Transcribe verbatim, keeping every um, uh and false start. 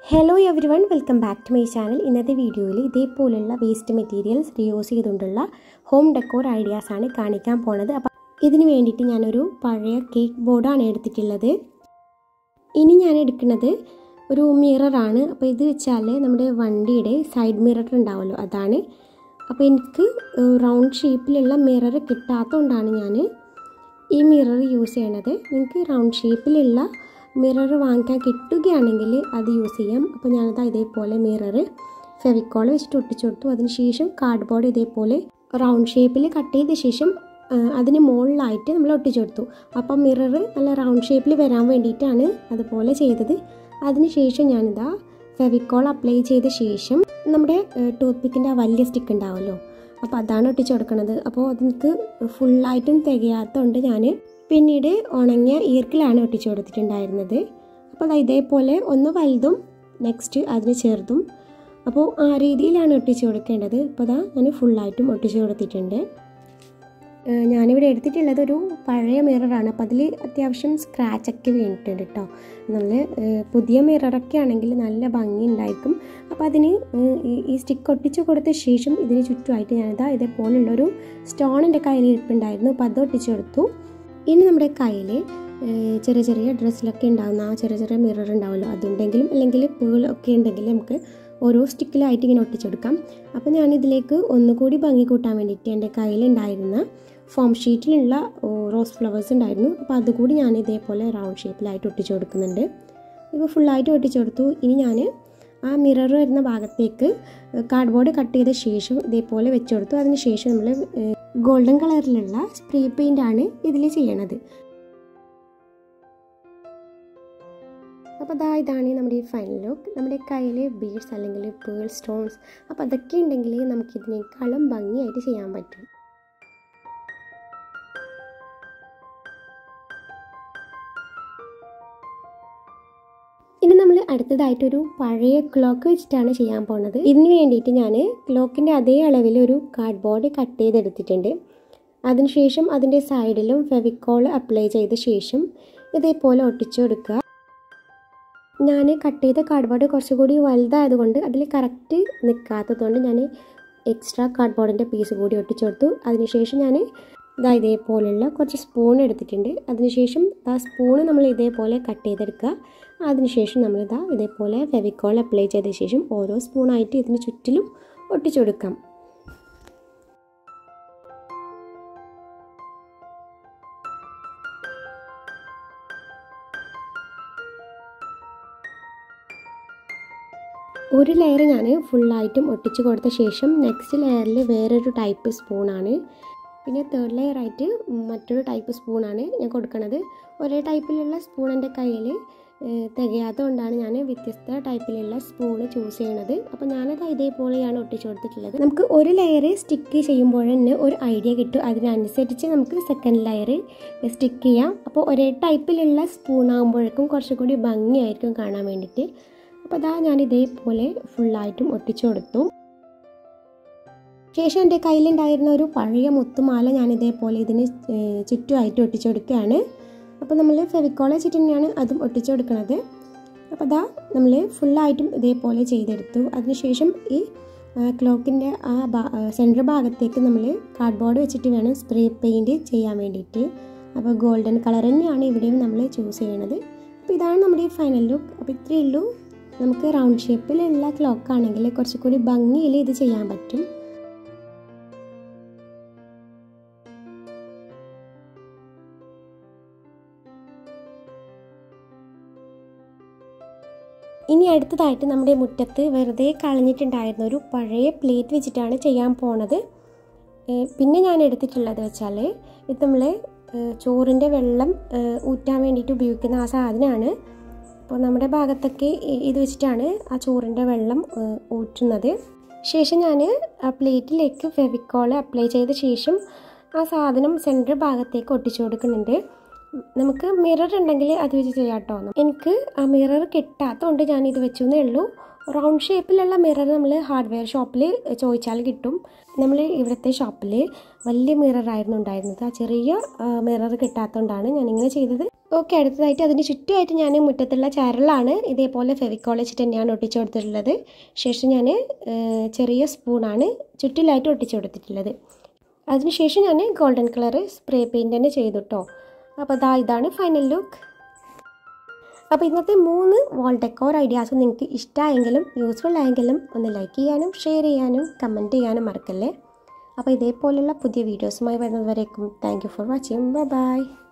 Hello everyone, welcome back to my channel. ഇന്നത്തെ വീഡിയോയിൽ ഇതേപോലുള്ള വേസ്റ്റ് മെറ്റീരിയൽസ് റിയൂസ് ചെയ്തുകൊണ്ടുള്ള ഹോം ഡെക്കോർ ഐഡിയാസ് ആണ് കാണിക്കാൻ പോണത്. അപ്പോൾ ഇതിനു വേണ്ടിയിട്ട് ഞാനൊരു പഴയ കേക്ക് ബോർഡാണ് എടുത്തിട്ടുള്ളത്. ഇനി ഞാൻ എടുക്കുന്നത് ഒരു മിററാണ്. അപ്പോൾ ഇത് വെച്ചാൽ നമ്മുടെ വണ്ടിയുടെ സൈഡ് മിറർ ഉണ്ടാവുമല്ലോ, അതാണ്. അപ്പോൾ എനിക്ക് റൗണ്ട് ഷേപ്പിലുള്ള മിറർ കിട്ടാത്തതുകൊണ്ടാണ് ഞാൻ ഈ മിറർ യൂസ് ചെയ്യണത്. നിങ്ങൾക്ക് റൗണ്ട് ഷേപ്പിലുള്ള മിറർ വാങ്ങിക്കാൻ കിട്ടുകയാണെങ്കിൽ അത് യൂസ് ചെയ്യാം. അപ്പോൾ ഞാനത് ഇതേപോലെ മിറർ ഫെവിക്കോൾ വെച്ചിട്ട് ഒട്ടിച്ചു കൊടുത്തു. അതിനുശേഷം കാർഡ് ബോർഡ് ഇതേപോലെ റൗണ്ട് ഷേപ്പിൽ കട്ട് ചെയ്ത ശേഷം അതിന് മുകളിലായിട്ട് നമ്മൾ ഒട്ടിച്ചു കൊടുത്തു. അപ്പം മിറർ നല്ല റൗണ്ട് ഷേപ്പിൽ വരാൻ വേണ്ടിയിട്ടാണ് അതുപോലെ ചെയ്തത്. അതിനുശേഷം ഞാനിതാ ഫെവിക്കോൾ അപ്ലൈ ചെയ്ത ശേഷം നമ്മുടെ ടൂത്ത് പിക്കിൻ്റെ ആ വലിയ സ്റ്റിക്ക് ഉണ്ടാവുമല്ലോ, അപ്പോൾ അതാണ് ഒട്ടിച്ചു കൊടുക്കുന്നത്. അപ്പോൾ അതെനിക്ക് ഫുള്ളായിട്ടും തികയാത്തതുകൊണ്ട് ഞാൻ പിന്നീട് ഉണങ്ങിയ ഈർക്കിലാണ് ഒട്ടിച്ചു കൊടുത്തിട്ടുണ്ടായിരുന്നത്. അപ്പോൾ അത് ഇതേപോലെ ഒന്ന് വലുതും നെക്സ്റ്റ് അതിന് ചെറുതും, അപ്പോൾ ആ രീതിയിലാണ് ഒട്ടിച്ചു കൊടുക്കേണ്ടത്. അപ്പോൾ അതാ ഞാൻ ഫുള്ളായിട്ടും ഒട്ടിച്ചു കൊടുത്തിട്ടുണ്ട്. ഞാനിവിടെ എടുത്തിട്ടുള്ളത് ഒരു പഴയ മിററാണ്. അപ്പോൾ അതിൽ അത്യാവശ്യം സ്ക്രാച്ചൊക്കെ വീണിട്ടുണ്ട് കേട്ടോ. നമ്മൾ പുതിയ മിററൊക്കെ ആണെങ്കിൽ നല്ല ഭംഗി ഉണ്ടായിരിക്കും. അപ്പോൾ അതിന് ഈ സ്റ്റിക്ക് ഒട്ടിച്ചു കൊടുത്ത ശേഷം ഇതിന് ചുറ്റുമായിട്ട് ഞാനിതാ ഇതേപോലുള്ളൊരു സ്റ്റോൺ എൻ്റെ കയ്യിൽ ഇരിപ്പുണ്ടായിരുന്നു. അപ്പോൾ അത് ഒട്ടിച്ചു കൊടുത്തു. ഇനി നമ്മുടെ കയ്യിൽ ചെറിയ ചെറിയ ഡ്രസ്സിലൊക്കെ ഉണ്ടാകുന്ന ആ ചെറിയ ചെറിയ മിറർ ഉണ്ടാവുമല്ലോ, അതുണ്ടെങ്കിലും അല്ലെങ്കിൽ പേളൊക്കെ ഉണ്ടെങ്കിൽ നമുക്ക് ഓരോ സ്റ്റിക്കിലായിട്ട് ഇങ്ങനെ ഒട്ടിച്ചെടുക്കാം. അപ്പോൾ ഞാനിതിലേക്ക് ഒന്നുകൂടി ഭംഗി കൂട്ടാൻ വേണ്ടിയിട്ട് എൻ്റെ കയ്യിലുണ്ടായിരുന്ന ഫോം ഷീറ്റിലുള്ള റോസ് ഫ്ലവേഴ്സ് ഉണ്ടായിരുന്നു. അപ്പോൾ അതുകൂടി ഞാൻ ഇതേപോലെ റൗണ്ട് ഷേപ്പിലായിട്ട് ഒട്ടിച്ചു കൊടുക്കുന്നുണ്ട്. ഇപ്പോൾ ഫുള്ളായിട്ട് ഒട്ടിച്ചു കൊടുത്തു. ഇനി ഞാൻ ആ മിറർ വരുന്ന ഭാഗത്തേക്ക് കാർഡ് ബോർഡ് കട്ട് ചെയ്ത ശേഷം ഇതേപോലെ വെച്ച് കൊടുത്തു. അതിന് ശേഷം നമ്മൾ ഗോൾഡൻ കളറിലുള്ള സ്പ്രേ പെയിൻ്റ് ആണ് ഇതിൽ ചെയ്യണത്. അപ്പോൾ അതാ ഇതാണ് നമ്മുടെ ഈ ഫൈനൽ ലുക്ക്. നമ്മുടെ കയ്യിൽ ബീഡ്സ് അല്ലെങ്കിൽ പേൾ സ്റ്റോൺസ് അപ്പോൾ അതൊക്കെ ഉണ്ടെങ്കിൽ നമുക്കിതിനേക്കാളും ഭംഗിയായിട്ട് ചെയ്യാൻ പറ്റും. ഇനി നമ്മൾ അടുത്തതായിട്ടൊരു പഴയ ക്ലോക്ക് വെച്ചിട്ടാണ് ചെയ്യാൻ പോകുന്നത്. ഇതിന് വേണ്ടിയിട്ട് ഞാൻ ക്ലോക്കിൻ്റെ അതേ അളവിൽ ഒരു കാർഡ് ബോർഡ് കട്ട് ചെയ്തെടുത്തിട്ടുണ്ട്. അതിനുശേഷം അതിൻ്റെ സൈഡിലും ഫെവിക്കോൾ അപ്ലൈ ചെയ്ത ശേഷം ഇതേപോലെ ഒട്ടിച്ചു കൊടുക്കുക. ഞാൻ കട്ട് ചെയ്ത കാർഡ് ബോർഡ് കുറച്ചുകൂടി വലുതായതുകൊണ്ട് അതിൽ കറക്റ്റ് നിൽക്കാത്തതുകൊണ്ട് ഞാൻ എക്സ്ട്രാ കാർഡ് ബോർഡിൻ്റെ പീസ് കൂടി ഒട്ടിച്ചു കൊടുത്തു. അതിനുശേഷം ഞാൻ ഇതാ ഇതേപോലെയുള്ള കുറച്ച് സ്പൂൺ എടുത്തിട്ടുണ്ട്. അതിനുശേഷം ആ സ്പൂണ് നമ്മൾ ഇതേപോലെ കട്ട് ചെയ്തെടുക്കുക. അതിനുശേഷം നമ്മളിതാ ഇതേപോലെ ഫെവിക്കോൾ അപ്ലൈ ചെയ്ത ശേഷം ഓരോ സ്പൂണായിട്ട് ഇതിന് ചുറ്റിലും ഒട്ടിച്ചു കൊടുക്കാം. ഒരു ലെയർ ഞാൻ ഫുള്ളായിട്ടും ഒട്ടിച്ചു കൊടുത്ത ശേഷം നെക്സ്റ്റ് ലെയറിൽ വേറൊരു ടൈപ്പ് സ്പൂണാണ്, പിന്നെ തേർഡ് ലെയറായിട്ട് മറ്റൊരു ടൈപ്പ് സ്പൂണാണ് ഞാൻ കൊടുക്കുന്നത്. ഒരേ ടൈപ്പിലുള്ള സ്പൂൺ എൻ്റെ കയ്യിൽ തികയാത്തതുകൊണ്ടാണ് ഞാൻ വ്യത്യസ്ത ടൈപ്പിലുള്ള സ്പൂണ് ചൂസ് ചെയ്യണത്. അപ്പോൾ ഞാനത് ഇതേപോലെയാണ് ഒട്ടിച്ചു കൊടുത്തിട്ടുള്ളത്. നമുക്ക് ഒരു ലെയർ സ്റ്റിക്ക് ചെയ്യുമ്പോൾ തന്നെ ഒരു ഐഡിയ കിട്ടും. അതിനനുസരിച്ച് നമുക്ക് സെക്കൻഡ് ലെയർ സ്റ്റിക്ക് ചെയ്യാം. അപ്പോൾ ഒരേ ടൈപ്പിലുള്ള സ്പൂൺ ആകുമ്പോഴേക്കും കുറച്ചുകൂടി ഭംഗിയായിരിക്കും കാണാൻ വേണ്ടിയിട്ട്. അപ്പോൾ അതാ ഞാൻ ഇതേപോലെ ഫുള്ളായിട്ടും ഒട്ടിച്ചു കൊടുത്തു. ശേഷം എൻ്റെ കയ്യിലുണ്ടായിരുന്ന ഒരു പഴയ മുത്തുമാല ഞാൻ ഇതേപോലെ ഇതിന് ചുറ്റുമായിട്ട് ഒട്ടിച്ചു കൊടുക്കുകയാണ്. അപ്പോൾ നമ്മൾ ഫെവിക്കോൾ വെച്ചിട്ട് തന്നെയാണ് അതും ഒട്ടിച്ചു കൊടുക്കുന്നത്. അപ്പോൾ അതാ നമ്മൾ ഫുള്ളായിട്ടും ഇതേപോലെ ചെയ്തെടുത്തു. അതിനുശേഷം ഈ ക്ലോക്കിൻ്റെ ആ സെൻറ്റർ ഭാഗത്തേക്ക് നമ്മൾ കാർഡ് ബോർഡ് വെച്ചിട്ട് വേണം സ്പ്രേ പെയിൻറ്റ് ചെയ്യാൻ വേണ്ടിയിട്ട്. അപ്പോൾ ഗോൾഡൻ കളർ തന്നെയാണ് ഇവിടെയും നമ്മൾ ചൂസ് ചെയ്യണത്. അപ്പോൾ ഇതാണ് നമ്മുടെ ഈ ഫൈനൽ ലുക്ക്. അപ്പോൾ ഇത്രയേ ഉള്ളൂ. നമുക്ക് റൗണ്ട് ഷേപ്പിലുള്ള ക്ലോക്ക് ആണെങ്കിൽ കുറച്ചുകൂടി ഭംഗിയിൽ ഇത് ചെയ്യാൻ പറ്റും. ഇനി അടുത്തതായിട്ട് നമ്മുടെ മുറ്റത്ത് വെറുതെ കളഞ്ഞിട്ടുണ്ടായിരുന്ന ഒരു പഴയ പ്ലേറ്റ് വെച്ചിട്ടാണ് ചെയ്യാൻ പോണത്. പിന്നെ ഞാൻ എടുത്തിട്ടുള്ളത് വെച്ചാൽ ഇത് നമ്മൾ ചോറിൻ്റെ വെള്ളം ഊറ്റാൻ വേണ്ടിയിട്ട് ഉപയോഗിക്കുന്ന ആ സാധനമാണ്. അപ്പോൾ നമ്മുടെ ഭാഗത്തൊക്കെ ഇത് വെച്ചിട്ടാണ് ആ ചോറിൻ്റെ വെള്ളം ഊറ്റുന്നത്. ശേഷം ഞാൻ ആ പ്ലേറ്റിലേക്ക് ഫെവിക്കോൾ അപ്ലൈ ചെയ്ത ശേഷം ആ സാധനം സെൻറ്റർ ഭാഗത്തേക്ക് ഒട്ടിച്ചു കൊടുക്കുന്നുണ്ട്. നമുക്ക് മിറർ ഉണ്ടെങ്കിൽ അത് വെച്ച് ചെയ്യാം കേട്ടോ. എനിക്ക് ആ മിറർ കിട്ടാത്തതുകൊണ്ട് ഞാൻ ഇത് വെച്ചെന്നേ ഉള്ളൂ. റൗണ്ട് ഷേപ്പിലുള്ള മിറർ നമ്മൾ ഹാർഡ്വെയർ ഷോപ്പിൽ ചോദിച്ചാൽ കിട്ടും. നമ്മൾ ഇവിടുത്തെ ഷോപ്പിൽ വലിയ മിററായിരുന്നു ഉണ്ടായിരുന്നത്. ആ ചെറിയ മിറർ കിട്ടാത്തതുകൊണ്ടാണ് ഞാനിങ്ങനെ ചെയ്തത്. ഓക്കെ, അടുത്തതായിട്ട് അതിന് ചുറ്റുമായിട്ട് ഞാൻ മുറ്റത്തുള്ള ചരലാണ് ഇതേപോലെ ഫെവിക്കോൾ വെച്ചിട്ട് തന്നെയാണ് ഒട്ടിച്ചു കൊടുത്തിട്ടുള്ളത്. ശേഷം ഞാൻ ചെറിയ സ്പൂണാണ് ചുറ്റിലായിട്ട് ഒട്ടിച്ചു കൊടുത്തിട്ടുള്ളത്. അതിനുശേഷം ഞാൻ ഗോൾഡൻ കളർ സ്പ്രേ പെയിൻറ് തന്നെ ചെയ്തു കേട്ടോ. അപ്പോൾ അതാ ഇതാണ് ഫൈനൽ ലുക്ക്. അപ്പോൾ ഇന്നത്തെ മൂന്ന് വാൾ ഡെക്കോർ ഐഡിയാസും നിങ്ങൾക്ക് ഇഷ്ടമായെങ്കിലും യൂസ്ഫുൾ ആയെങ്കിലും ഒന്ന് ലൈക്ക് ചെയ്യാനും ഷെയർ ചെയ്യാനും കമൻറ്റ് ചെയ്യാനും മറക്കല്ലേ. അപ്പോൾ ഇതേപോലെയുള്ള പുതിയ വീഡിയോസുമായി വരുന്നതുവരേക്കും thank you for watching. Bye by.